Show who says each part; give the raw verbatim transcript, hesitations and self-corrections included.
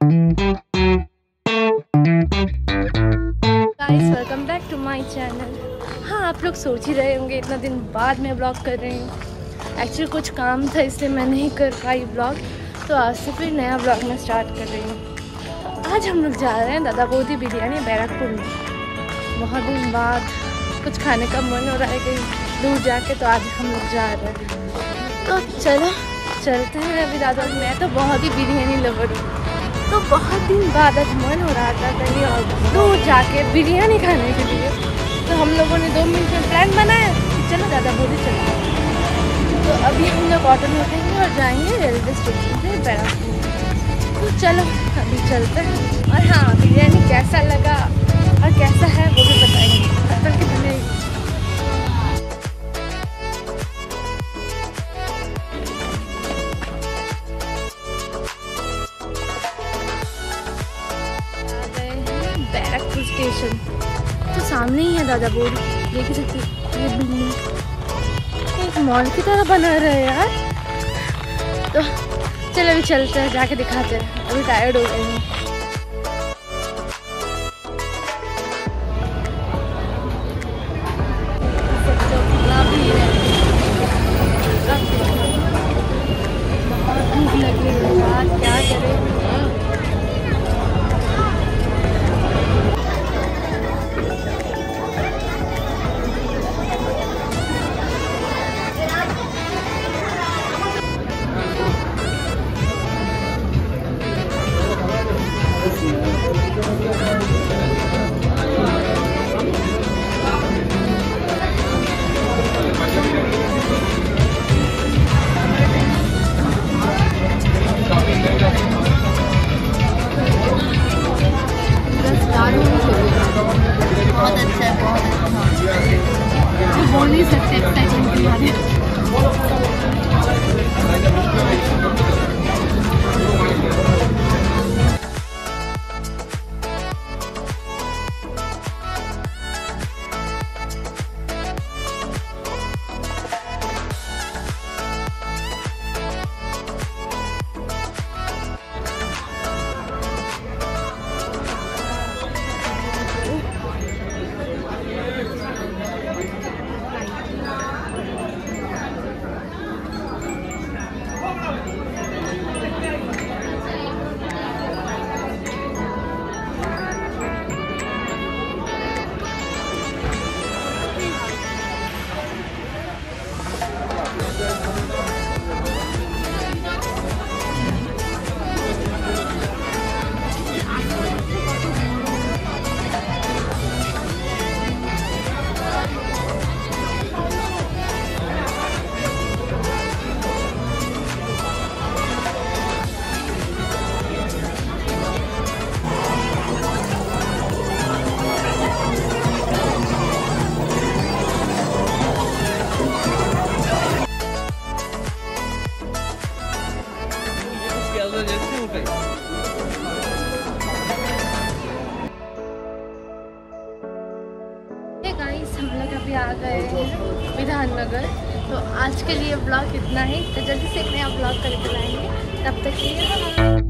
Speaker 1: Guys welcome back to my channel. हाँ, आप लोग सोच ही रहे होंगे इतना दिन बाद मैं ब्लॉग कर रही हूँ। एक्चुअली कुछ काम था इसलिए मैं नहीं कर पाई ब्लॉग, तो आज से फिर नया ब्लॉग मैं स्टार्ट कर रही हूँ। तो आज हम लोग जा रहे हैं दादा बोधी बिरयानी बैरकपुर में। बहुत दिन बाद कुछ खाने का मन हो रहा है कहीं दूर जाके, तो आज हम लोग जा रहे हैं। तो चलो चलते हैं अभी दादा। मैं तो बहुत ही बिरयानी लवर हूँ, तो बहुत दिन बाद आज मन हो रहा था कहीं और दूर जाके बिरयानी खाने के लिए। तो हम लोगों ने दो मिनट में प्लान बनाया कि चलो दादा बोधी चलते हैं। तो अभी हम लोग ऑटो में उठेंगे और जाएंगे रेलवे स्टेशन से बैरकपुर। तो चलो अभी चलते हैं। और हाँ, बिरयानी कैसा लगा और कैसा है वो भी बताएंगे। तब तक के बने बैरकपुर स्टेशन तो सामने ही है दादा बोधी। देख सकते ये बिल्डिंग एक मॉल की तरह बना रहा है यार। तो चलो अभी चलते हैं, जाके दिखाते हैं। अभी टायर्ड हो गए हैं। बहुत भूख लगी है यार, क्या करें। बहुत अच्छा है, बहुत अच्छा। बोल नहीं सकते एक्साइटमेंट के बारे में। गाइस हम लोग अभी आ गए हैं विधाननगर। तो आज के लिए ब्लॉग इतना ही। तो जल्दी से एक नया ब्लॉग करके लाएंगे। तब तक के लिए